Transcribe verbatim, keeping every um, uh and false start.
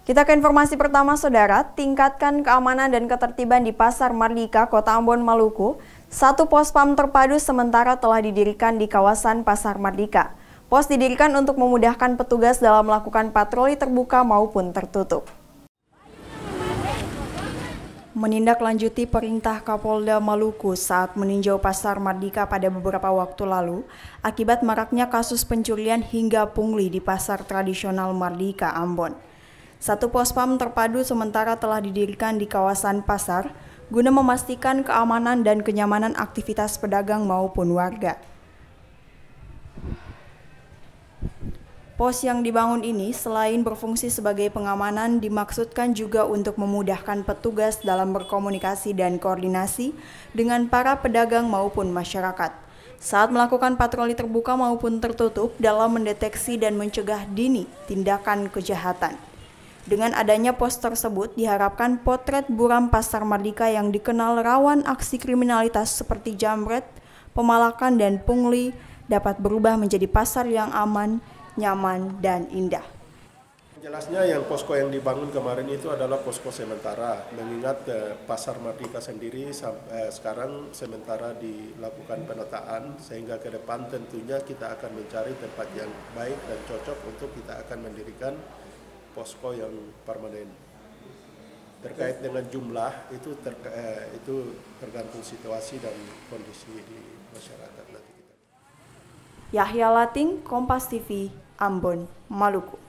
Kita ke informasi pertama, Saudara. Tingkatkan keamanan dan ketertiban di Pasar Mardika, Kota Ambon, Maluku. Satu pos pam terpadu sementara telah didirikan di kawasan Pasar Mardika. Pos didirikan untuk memudahkan petugas dalam melakukan patroli terbuka maupun tertutup. Menindaklanjuti perintah Kapolda Maluku saat meninjau Pasar Mardika pada beberapa waktu lalu, akibat maraknya kasus pencurian hingga pungli di pasar tradisional Mardika, Ambon. Satu pos pam terpadu sementara telah didirikan di kawasan pasar guna memastikan keamanan dan kenyamanan aktivitas pedagang maupun warga. Pos yang dibangun ini selain berfungsi sebagai pengamanan dimaksudkan juga untuk memudahkan petugas dalam berkomunikasi dan koordinasi dengan para pedagang maupun masyarakat saat melakukan patroli terbuka maupun tertutup dalam mendeteksi dan mencegah dini tindakan kejahatan. Dengan adanya pos tersebut diharapkan potret buram Pasar Mardika yang dikenal rawan aksi kriminalitas seperti jambret, pemalakan dan pungli dapat berubah menjadi pasar yang aman, nyaman, dan indah. Jelasnya yang posko yang dibangun kemarin itu adalah posko sementara, mengingat eh, Pasar Mardika sendiri eh, sekarang sementara dilakukan penataan, sehingga ke depan tentunya kita akan mencari tempat yang baik dan cocok untuk kita akan mendirikan posko yang permanen. Terkait dengan jumlah itu ter, eh, itu tergantung situasi dan kondisi di masyarakat nanti kita. Yahya Lating, Kompas T V, Ambon, Maluku.